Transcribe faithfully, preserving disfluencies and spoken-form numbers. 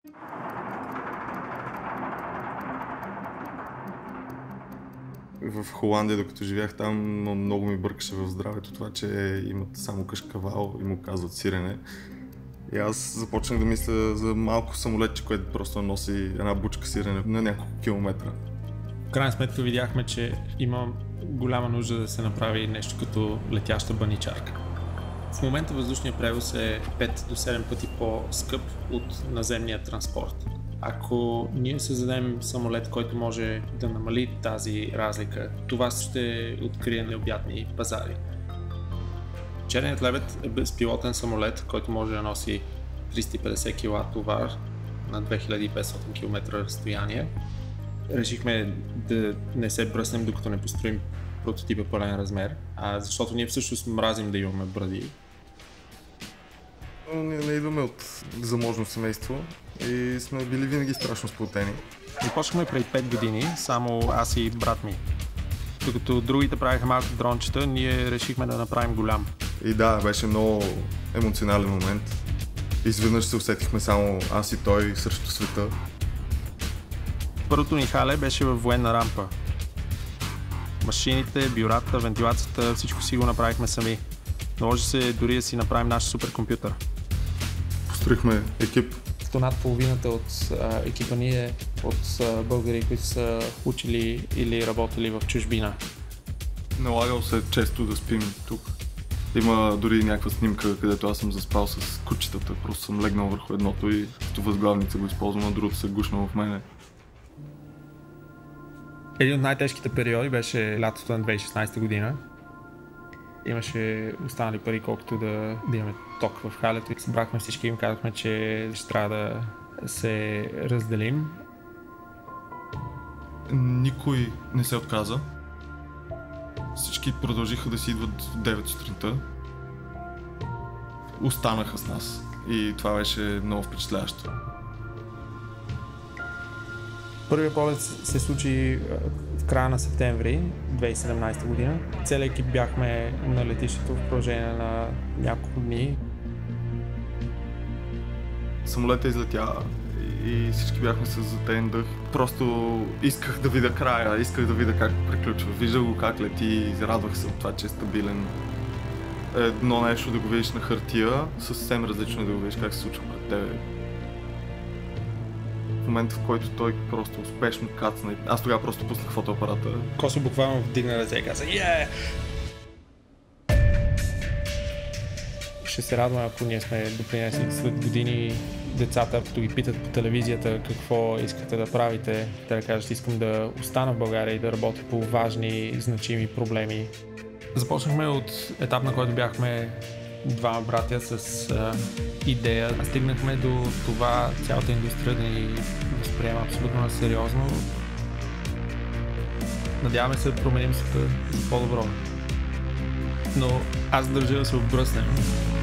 В Холандия, докато живях там, много ми бъркаше в здравето това, че имат само кашкавал и му казват сирене. И аз започнах да мисля за малко самолетче, което просто носи една бучка сирене на няколко километра. В крайна сметка видяхме, че има голяма нужда да се направи нещо като летяща баничарка. В момента въздушният превоз е пет до седем пъти по-скъп от наземния транспорт. Ако ние създадем самолет, който може да намали тази разлика, това ще открие необятни пазари. Черният лебед е безпилотен самолет, който може да носи триста и петдесет килограма товар на две хиляди и петстотин километра разстояние. Решихме да не се бръснем, докато не построим прототипа пълен размер, а защото ние всъщност мразим да имаме бради. Ние не идваме от заможно семейство и сме били винаги страшно сплотени. Започнахме преди пет години, само аз и брат ми. Докато другите правиха малки дрончета, ние решихме да направим голям. И да, беше много емоционален момент. Изведнъж се усетихме само аз и той срещу света. Първото ни хале беше във военна рампа. Машините, бюрата, вентилацията, всичко си го направихме сами. Наложи се дори да си направим наш суперкомпютър. Построихме екип. Над половината от а, екипа ни е от а, българи, които са учили или работили в чужбина. Налагал се често да спим тук. Има дори някаква снимка, където аз съм заспал с кучетата. Просто съм легнал върху едното и като възглавница го използвам, а другото се е гушнало в мене. Един от най-тежките периоди беше лятото на две хиляди и шестнадесета година. Имаше останали пари, колкото да, да имаме ток в халето и събрахме всички и им казахме, че ще трябва да се разделим. Никой не се отказа. Всички продължиха да си идват в девет сутринта. Останаха с нас и това беше много впечатляващо. Първият полет се случи в края на септември две хиляди и седемнадесета година. Целият екип бяхме на летището в продължение на няколко дни. Самолетът излетя и всички бяхме с затаен дъх. Просто исках да видя края, исках да видя как приключва. Виждах го как лети и радвах се от това, че е стабилен. Едно нещо да го видиш на хартия, съвсем различно е да го видиш как се случва пред тебе. В момента, в който той просто успешно кацна. Аз тогава просто пуснах фотоапарата. Косо буквално вдигна ръце и каза "Yeah!" Ще се радвам, ако ние сме допринесли след години децата, като ги питат по телевизията какво искате да правите, те да кажат искам да остана в България и да работя по важни, значими проблеми. Започнахме от етап, на който бяхме двама братя с а, идея. Стигнахме до това цялата индустрия да ни възприема абсолютно на сериозно. Надяваме се да променим света за по-добро. Но аз държа да се отбръснем.